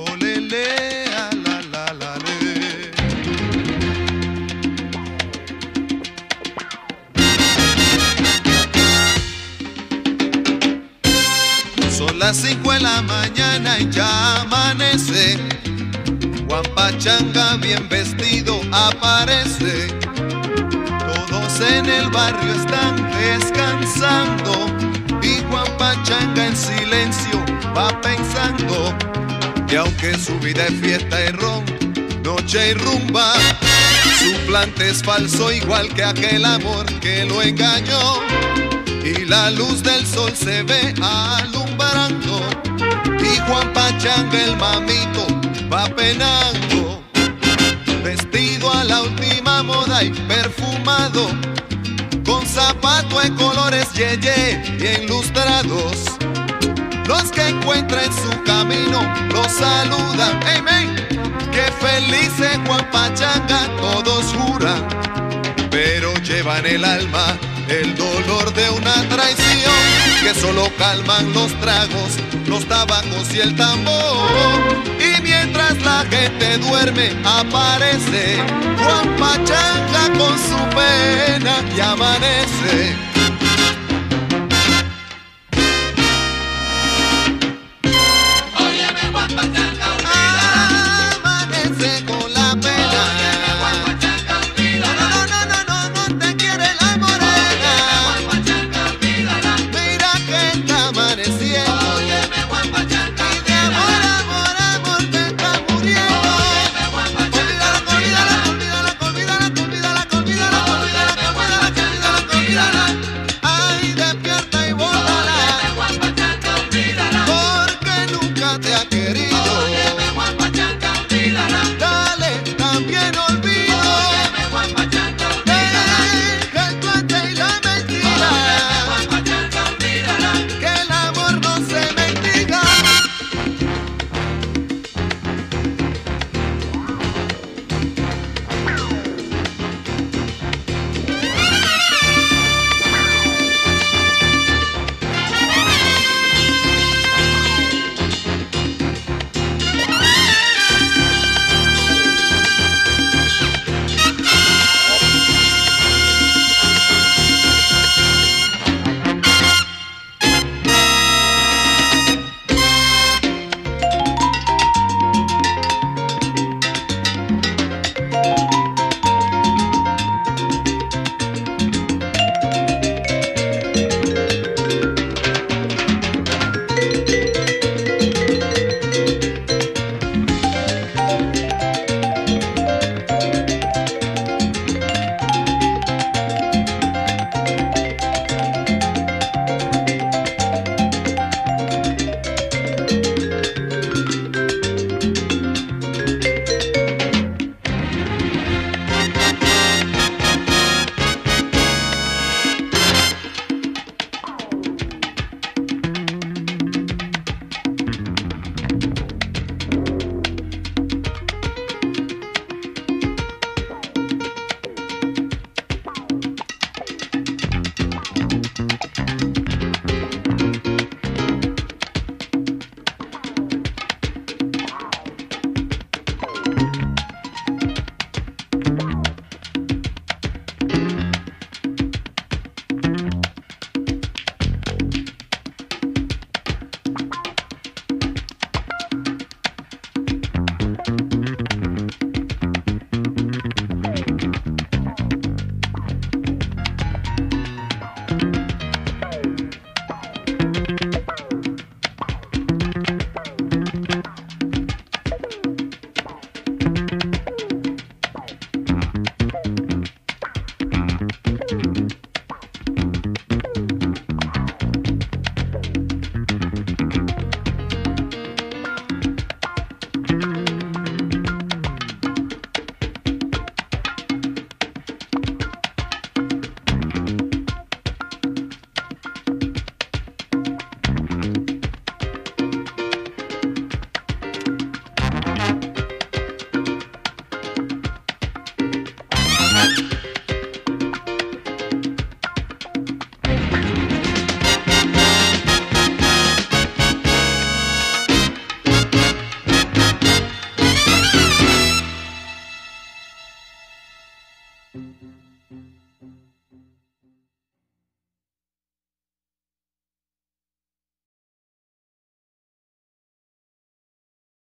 Olele, a la le. Son las 5 de la mañana y ya amanece. Juan Pachanga bien vestido aparece. Todos en el barrio están descansando y Juan Pachanga en silencio va pensando que aunque su vida es fiesta y ron, noche y rumba, su plante es falso igual que aquel amor que lo engañó. Y la luz del sol se ve alumbrando y Juan Pachanga el mamito va penando, vestido a la última moda y perfumado, con zapatos de colores yeye bien lustrados. Los que encuentra en su camino los saludan, hey, man, que feliz es Juan Pachanga, todos juran, pero llevan el alma el dolor de una traición que solo calman los tragos, los tabacos y el tambor. Y mientras la gente duerme aparece Juan Pachanga con su pena y amanece. Óyeme Juan Pachanga, amanece con la pena. óyeme Juan Pachanga, olvídala. No te quiere la morena. Juan Pachanga, olvídala. Mira que está amaneciendo. Óyeme Juan Pachanga, Y de amor te está muriendo. óyeme Juan Pachanga, olvídala. Olvídala. Óyeme Juan Pachanga, olvídala.